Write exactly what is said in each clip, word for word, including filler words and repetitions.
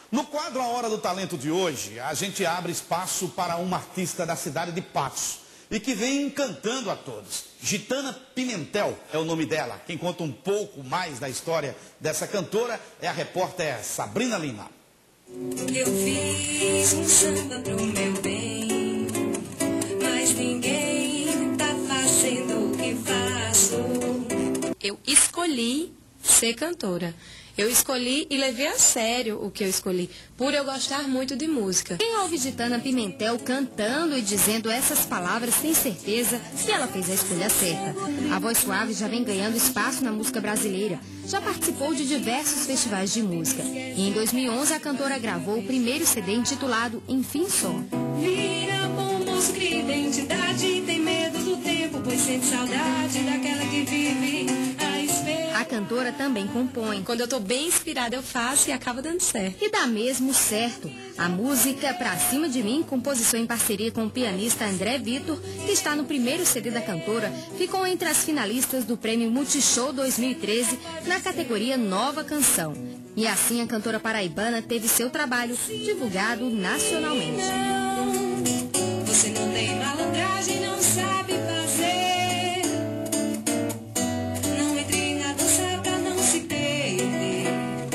No quadro A Hora do Talento de hoje, a gente abre espaço para uma artista da cidade de Patos e que vem encantando a todos. Gitana Pimentel é o nome dela. Quem conta um pouco mais da história dessa cantora é a repórter Sabrina Lima. Eu fiz um samba pro meu bem, mas ninguém tá fazendo o que faço. Eu escolhi ser cantora. Eu escolhi e levei a sério o que eu escolhi, por eu gostar muito de música. Quem ouve Gitana Pimentel cantando e dizendo essas palavras tem certeza que ela fez a escolha certa. A voz suave já vem ganhando espaço na música brasileira. Já participou de diversos festivais de música. E em dois mil e onze a cantora gravou o primeiro C D intitulado Enfim Só. Vira bom moço, cria identidade, tem medo do tempo, pois sente saudade daquela que vive a espera. A cantora também compõe. Quando eu tô bem inspirada, eu faço e acaba dando certo. E dá mesmo certo. A música Pra Cima de Mim, composição em parceria com o pianista André Vitor, que está no primeiro C D da cantora, ficou entre as finalistas do Prêmio Multishow dois mil e treze na categoria Nova Canção. E assim a cantora paraibana teve seu trabalho divulgado nacionalmente. Não, você não tem malandragem, não sabe fazer. Não entre na dança pra não se perder,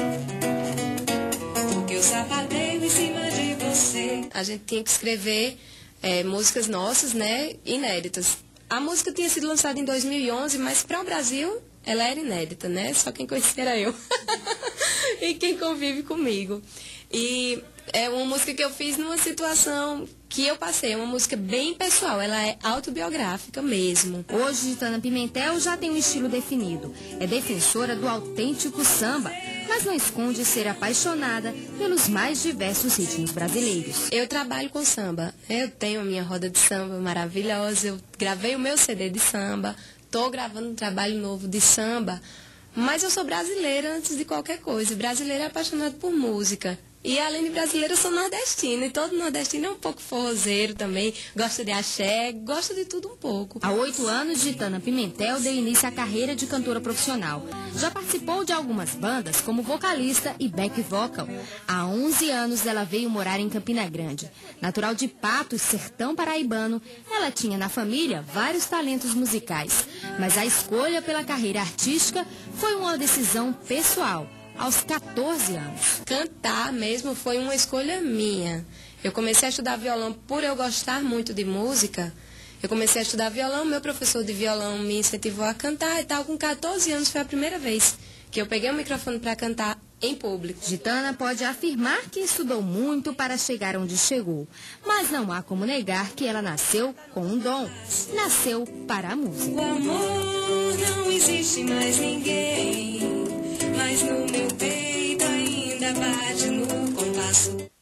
porque eu sapateio em cima de você. A gente tinha que escrever é, músicas nossas, né, inéditas. A música tinha sido lançada em dois mil e onze, mas para o Brasil ela era inédita, né? Só quem conhecia era eu. E quem convive comigo. E é uma música que eu fiz numa situação que eu passei, uma música bem pessoal, ela é autobiográfica mesmo. Hoje, Gitana Pimentel já tem um estilo definido. É defensora do autêntico samba, mas não esconde ser apaixonada pelos mais diversos ritmos brasileiros. Eu trabalho com samba, eu tenho a minha roda de samba maravilhosa, eu gravei o meu C D de samba, estou gravando um trabalho novo de samba, mas eu sou brasileira antes de qualquer coisa. Brasileira é apaixonada por música. E além de brasileira, eu sou nordestina. E todo nordestino é um pouco forrozeiro também. Gosta de axé, gosta de tudo um pouco. Há oito anos, Gitana Pimentel deu início à carreira de cantora profissional. Já participou de algumas bandas como vocalista e back vocal. Há onze anos ela veio morar em Campina Grande. Natural de Patos, sertão paraibano, ela tinha na família vários talentos musicais. Mas a escolha pela carreira artística foi uma decisão pessoal. Aos quatorze anos. Cantar mesmo foi uma escolha minha. Eu comecei a estudar violão por eu gostar muito de música. Eu comecei a estudar violão, meu professor de violão me incentivou a cantar e tal. Com quatorze anos foi a primeira vez que eu peguei o microfone para cantar em público. Gitana pode afirmar que estudou muito para chegar onde chegou, mas não há como negar que ela nasceu com um dom. Nasceu para a música. O amor não existe mais ninguém, mas no meu peito ainda bate no compasso.